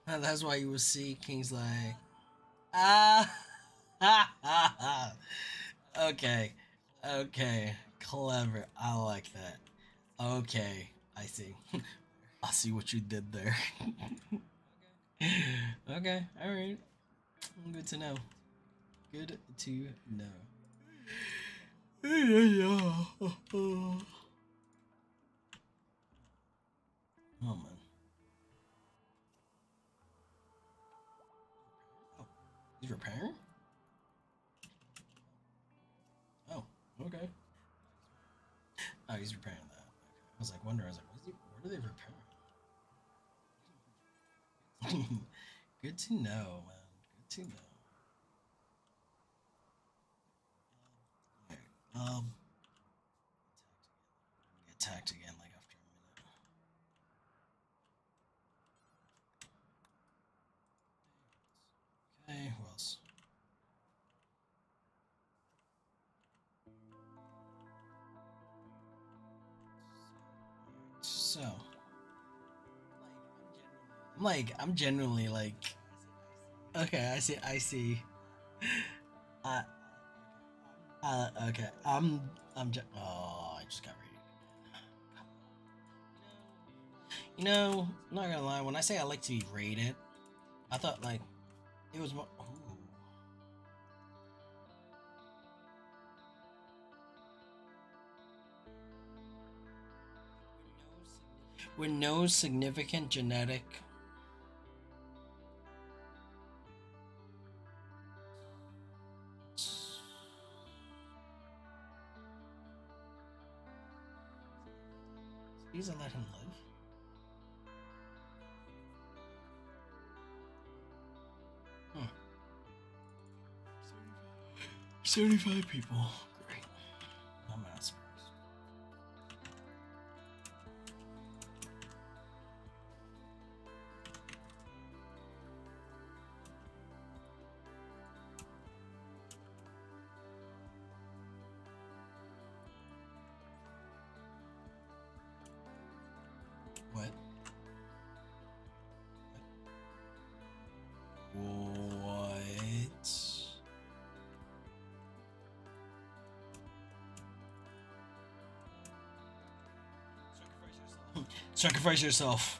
That's why you will see King's like, ah, ha, ha, ha. Okay, okay, clever. I like that. Okay, I see. I see what you did there. Okay, alright. Good to know. Good to know. Oh man. Oh, he's repairing? Oh, okay. Oh, he's repairing that. Okay. I was like wondering, what are they repairing? Good to know, man. Good to know. Alright, get attacked again like after a minute. Okay, who else? So, I'm genuinely like, okay, I see. Uh, okay, oh, I just got rated again. You know, I'm not gonna lie, when I say I like to be rated, I thought like, it was more, ooh. With no significant genetic. Please let him live. Hmm. 75 people. Great. I'm not surprised. What? What? Sacrifice yourself.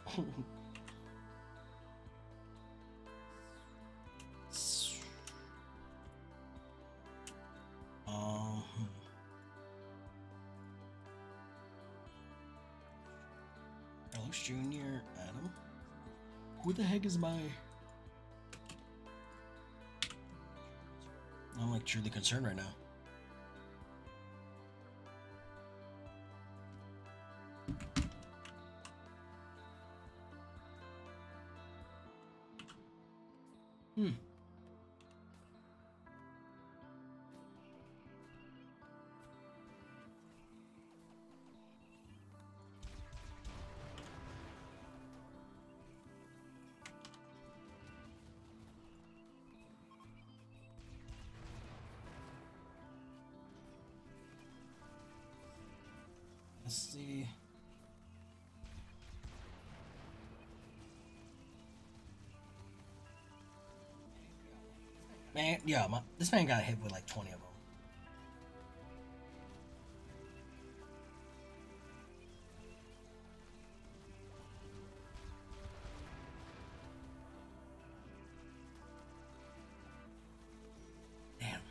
Alex Jr. Adam. Who the heck is my? I'm like truly concerned right now. Hmm. Let's see. Man, yeah, this man got hit with like 20 of them. Damn.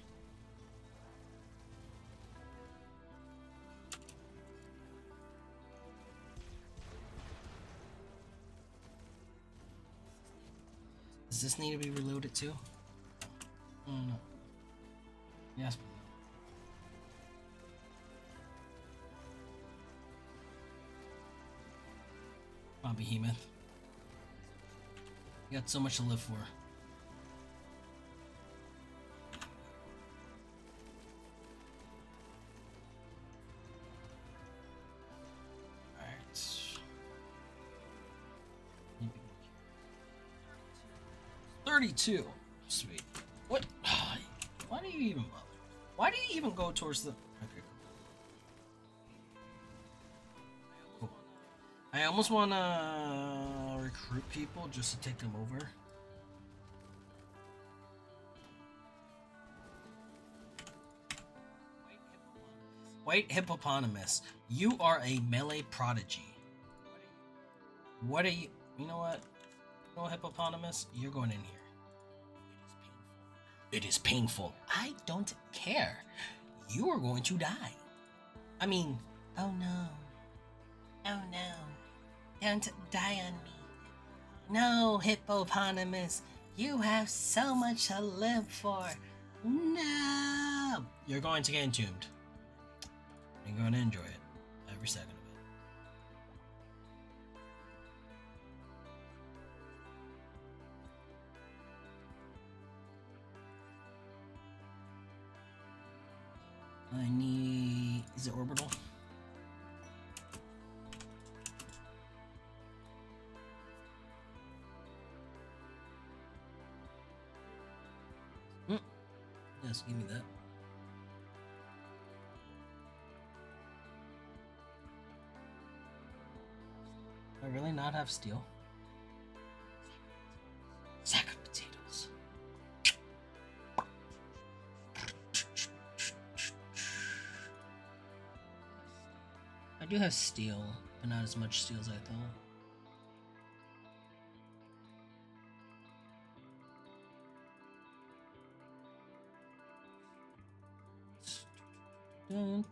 Does this need to be reloaded too? No. Yes. Come on, Behemoth. You got so much to live for. Alright. 32. Sweet. What? Why do you even bother? Why do you even go towards the... Okay, cool. I almost wanna recruit people just to take them over. White hippopotamus, you are a melee prodigy. What are you? You know what? You know, hippopotamus, you're going in here. It is painful. I don't care. You are going to die. I mean, oh no. Oh no. Don't die on me. No, hippopotamus. You have so much to live for. No. You're going to get entombed. You're going to enjoy it. Every second of it. I need... Is it orbital? Yes, give me that. Do I really not have steel? Sack of potatoes. I do have steel, but not as much steel as I thought. Don't.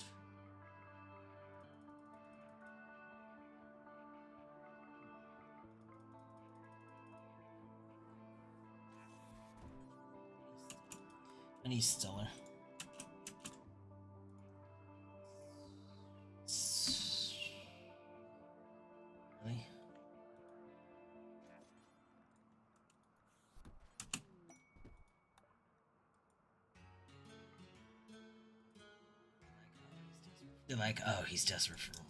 I need stellar. Really? They're like, oh, he's desperate for money.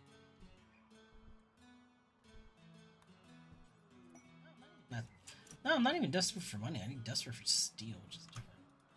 No, I'm not even desperate for money. I need desperate for steel, which is different.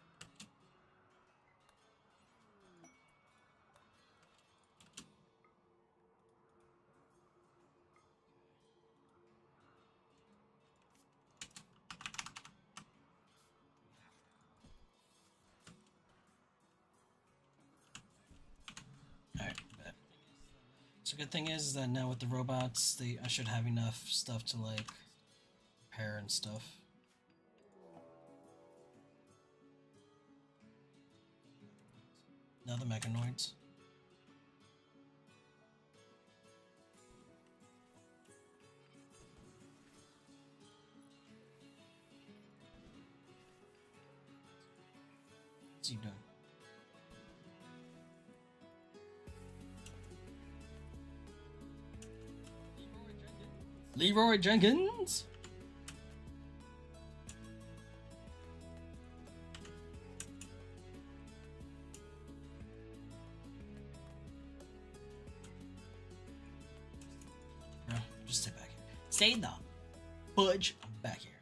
Alright, bet. So good thing is that now with the robots, I should have enough stuff to like repair and stuff. Now the mechanoids. What's he doing? Leroy Jenkins? No, just stay back here. Stay the fudge back here.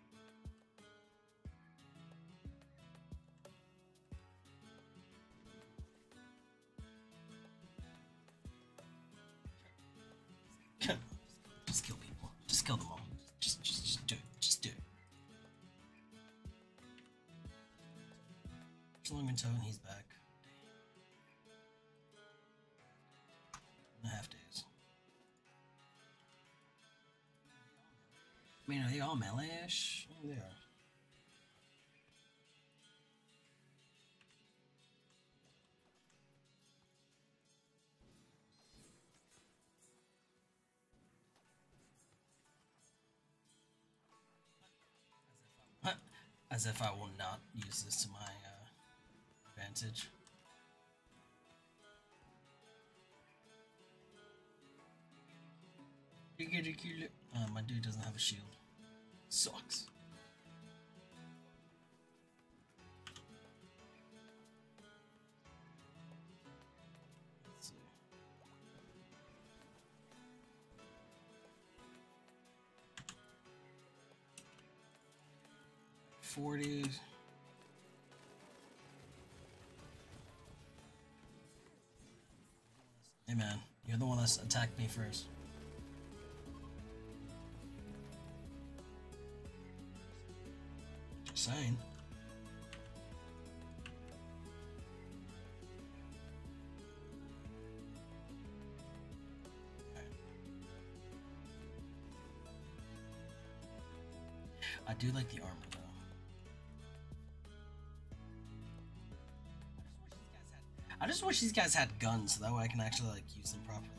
Come on. Just kill people. Just kill them all. Just do it. Just do it. Flamingo, and he's back. 2.5 days. I mean, are they all melee-ish? Oh, they are. As if I will not use this to my advantage. My dude doesn't have a shield. Sucks. Let's see. 40. Hey man, you're the one that's attacked me first. Just saying. I do like the armor though. I just wish these guys had guns so that way I can actually like use them properly.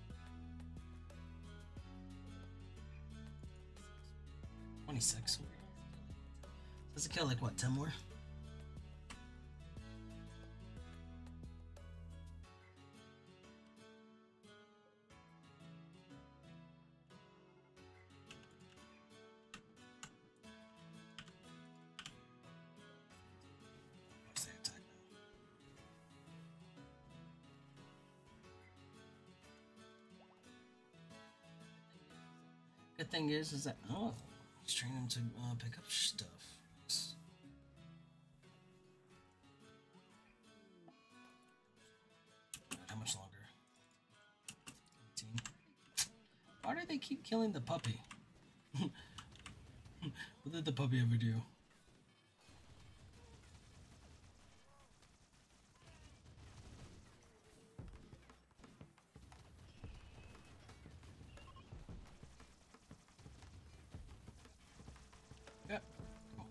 $26. Does it kill like what, 10 more? Good thing is that let's train him to pick up stuff. How much longer? 18. Why do they keep killing the puppy? What did the puppy ever do? Yeah. Cool.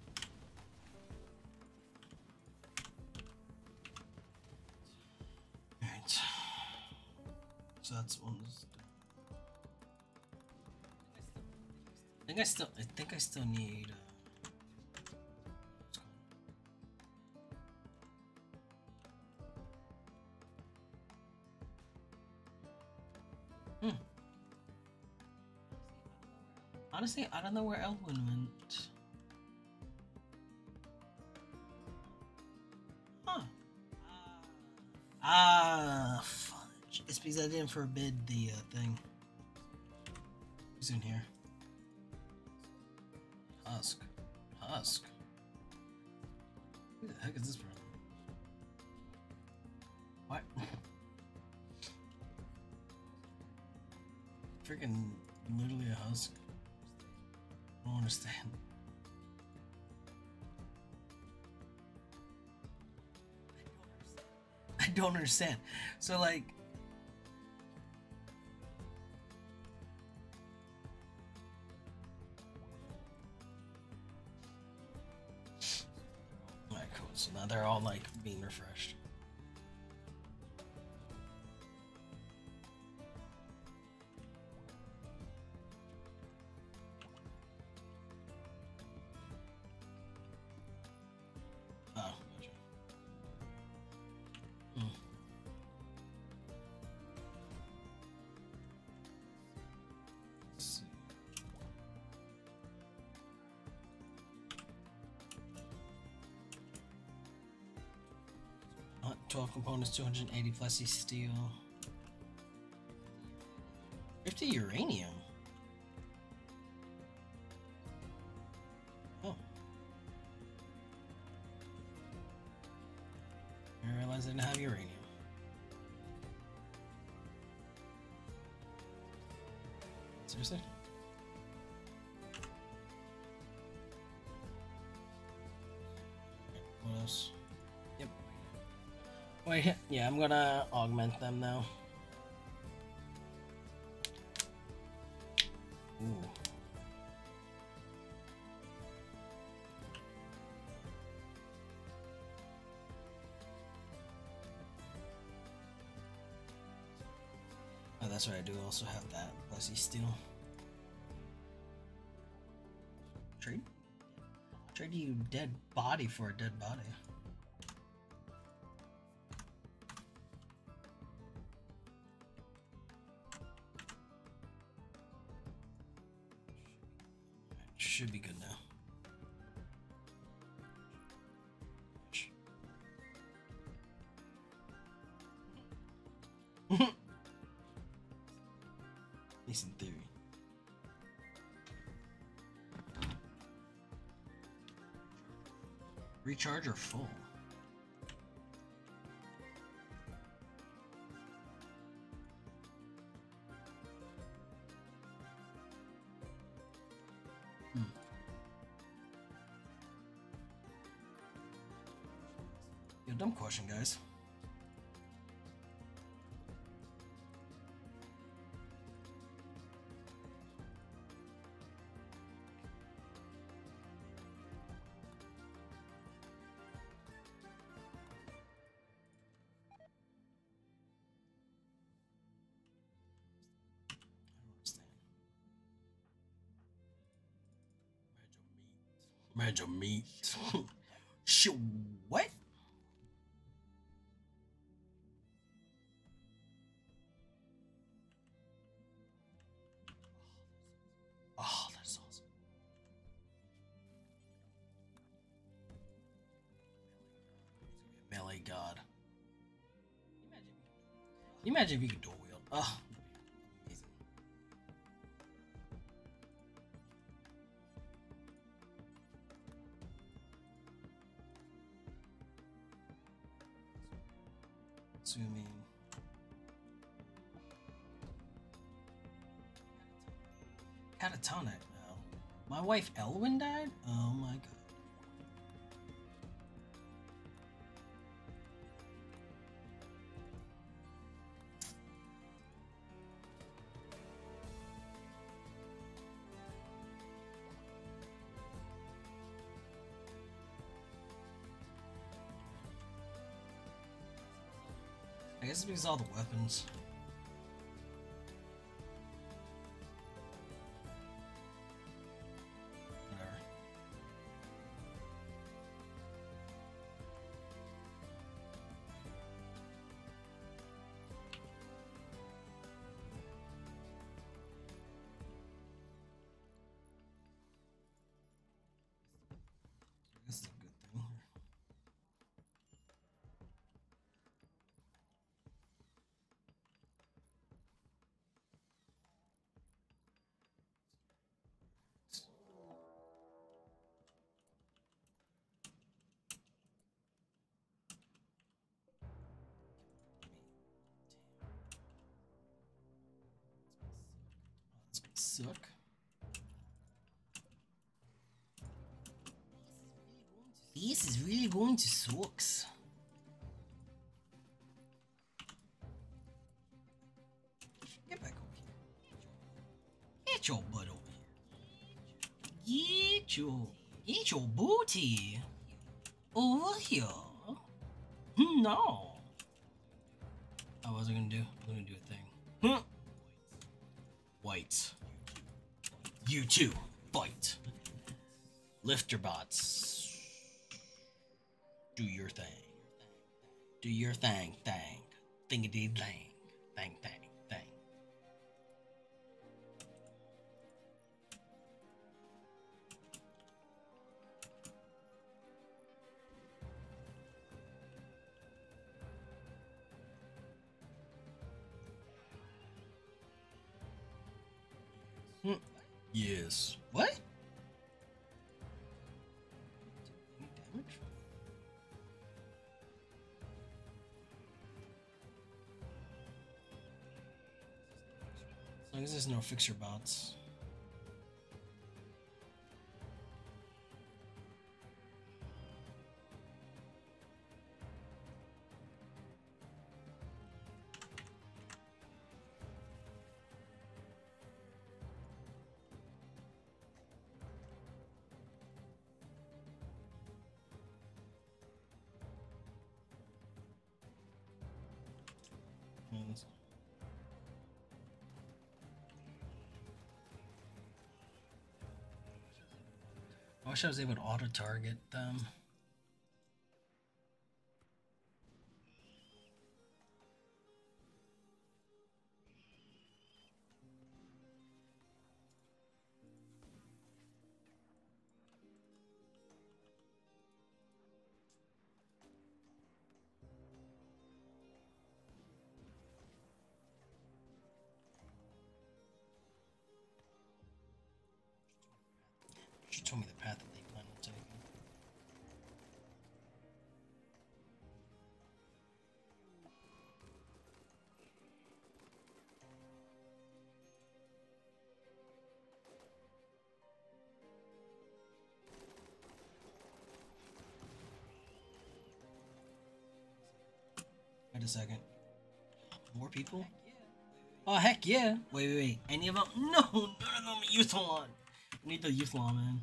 Alright. So that's one. I think I still need honestly, I don't know where Elwyn went. Huh. Fudge. It's because I didn't forbid the thing. Who's in here? Husk. Who the heck is this from? What? Freaking literally a husk. I don't understand. I don't understand. So like alright, cool. So now they're all like being refreshed. Oh, gotcha. Let's see. 12 components, 280 plus steel. 50 uranium. Oh. I realized I didn't have uranium. Seriously? What else? Yep. Wait, yeah, I'm gonna augment them now. Ooh. Oh, that's right, I do also have that. Plus steel. Trade? Trade you dead body for a dead body. Should be good now. At least in theory. Recharge or full? dumb question, guys. Imagine meat. Shit, what? Oh, that's awesome. Melee god. Imagine if you could dual wield. Oh, amazing. Assuming. Catatonic now. My wife Elwyn died? Oh my god. I guess it's because all the weapons. Whatever. I guess it's a good thing. Suck. This is really going to sucks. Get back over here. Get your butt over here. Get your booty over here. No. I wasn't gonna do. I'm gonna do a thing. Huh. White. You too. Fight. Lift your bots. Do your thing. Do your thing. Thang. Thingity thang. Thang thang thang. Yes. What? Any damage? As long as there's no fixer bots. I wish I was able to auto-target them. She told me the path that they plan on taking. Wait a second. More people? Oh, heck yeah. Wait. Any of them? No, none of them youth lawn. We need the youth lawn, man.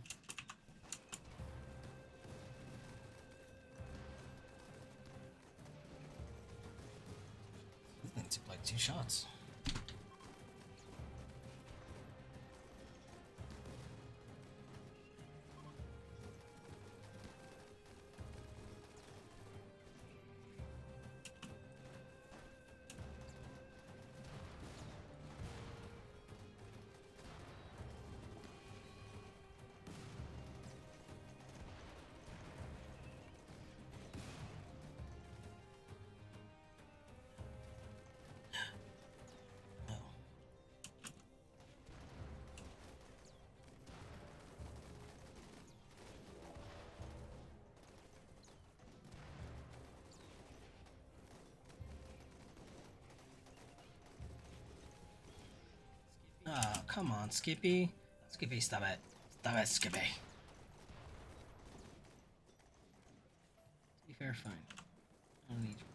I think it took like 2 shots. Oh, come on, Skippy. Skippy, stop it. Stop it, Skippy. To be fair, fine. I don't need you.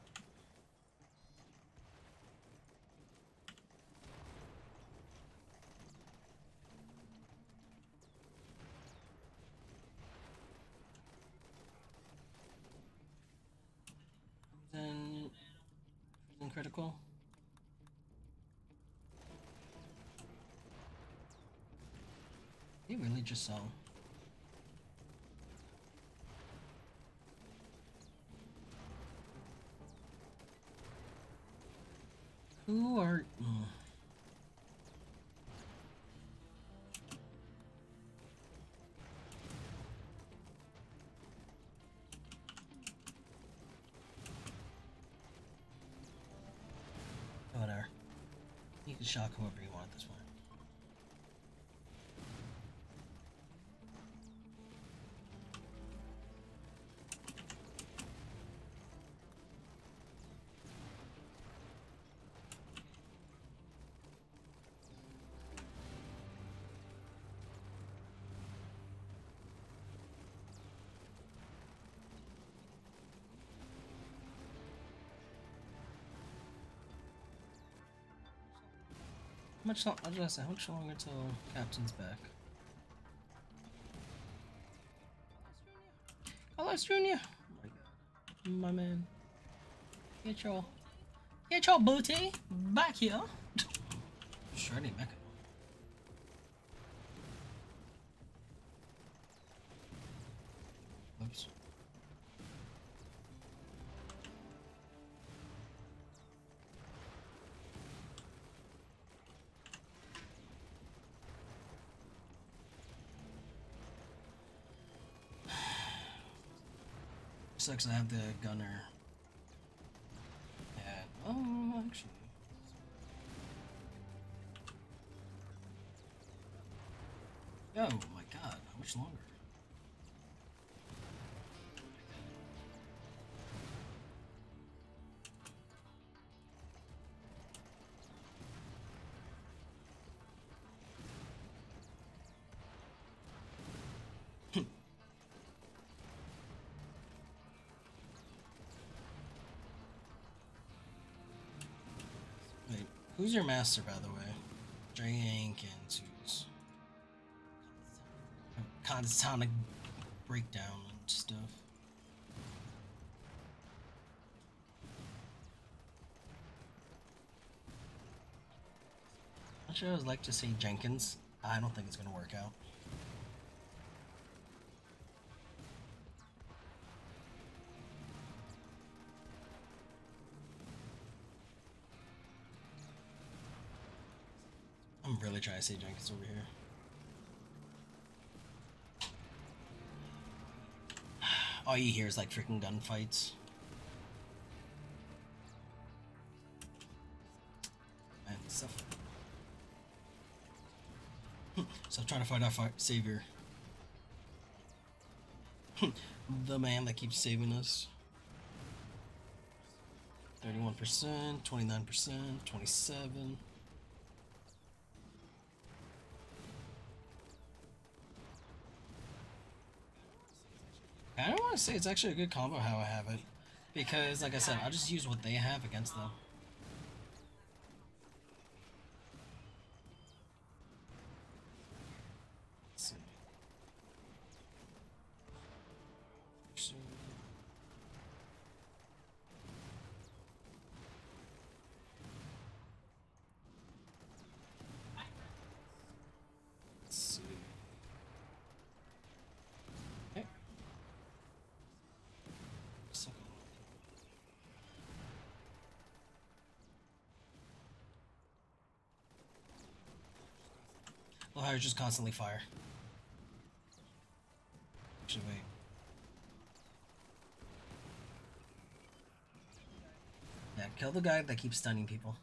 Then... critical. He really just saw. Who are... Whatever. You can shock whoever you want at this point. How much longer until Captain's back? Hello, Junior. Oh my god. My man. Get your booty back here. Shreddy Mecha. Oops. Sucks I have the gunner. Yeah. Oh, actually. Oh my god, how much longer? Wait, who's your master, by the way? Jenkins, who's catatonic breakdown and stuff. Actually, I would like to say Jenkins. I don't think it's gonna work out. I'm really trying to say Jenkins over here. All you hear is like freaking gunfights. And stuff. Stop trying to fight our savior. The man that keeps saving us. 31%, 29%, 27%. I don't want to say it's actually a good combo how I have it. Because, like I said, I'll just use what they have against them. Let's see. Let's see. Okay. I'll just constantly fire. Actually, wait. Yeah, kill the guy that keeps stunning people.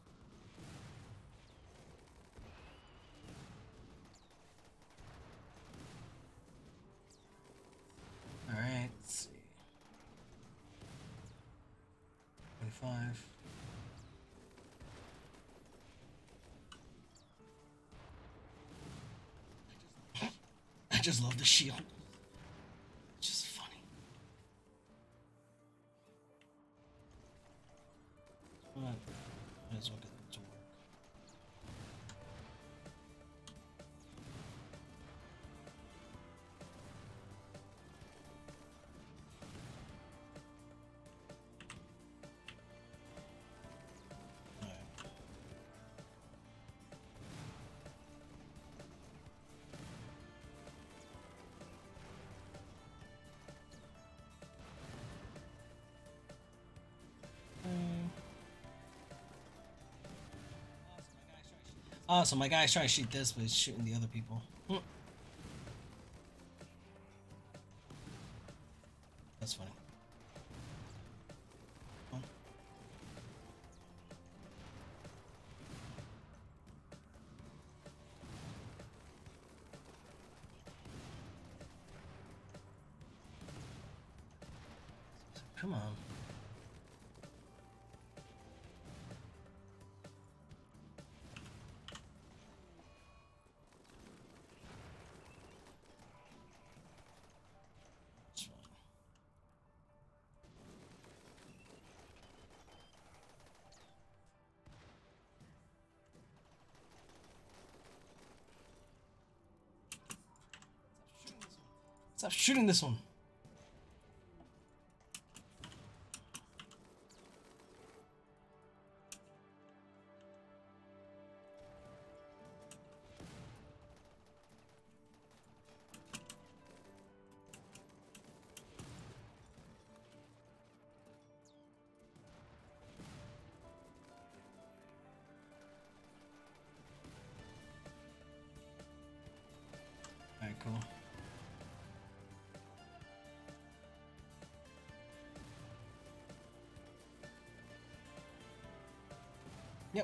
Alright, let's see. 25. I just love the shield. It's just funny. But might as well get it to work. Oh, so my guy's trying to shoot this, but he's shooting the other people. That's funny. Come on. Stop shooting this one. Alright, cool. Yep.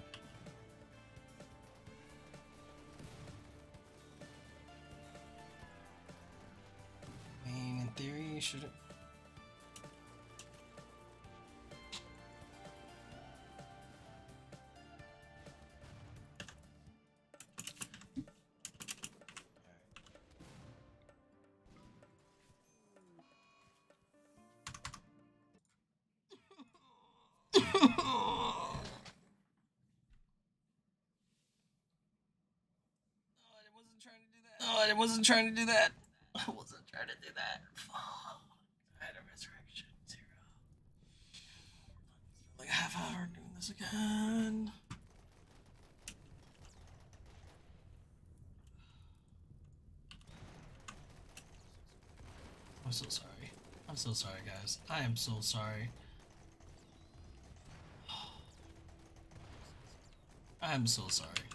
I mean, in theory, you should. No, I wasn't trying to do that. I wasn't trying to do that. Oh, I had a resurrection. 0. Like a half hour doing this again. I'm so sorry. I'm so sorry, guys. I am so sorry. I'm so sorry.